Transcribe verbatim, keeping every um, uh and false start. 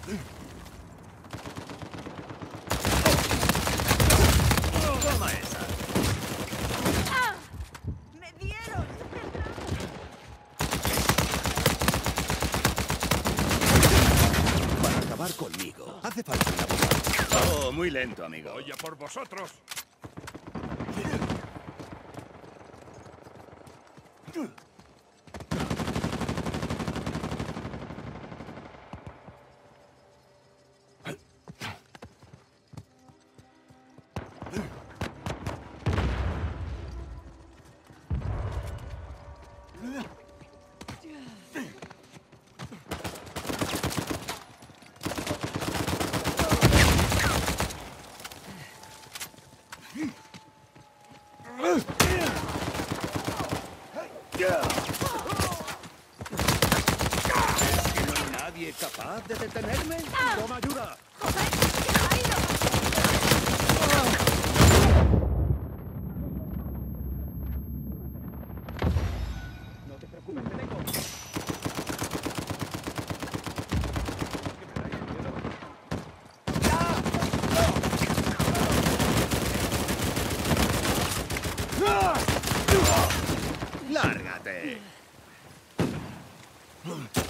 Toma esa. ¡Ah! ¡Me dieron! Para acabar conmigo, hace falta una bomba. Oh, muy lento, amigo. Voy a por vosotros. ¿No hay nadie capaz de detenerme? ¡Toma ayuda! ¡Joder! ¡Se ha ido! No te preocupes, te tengo. ¡Lárgate!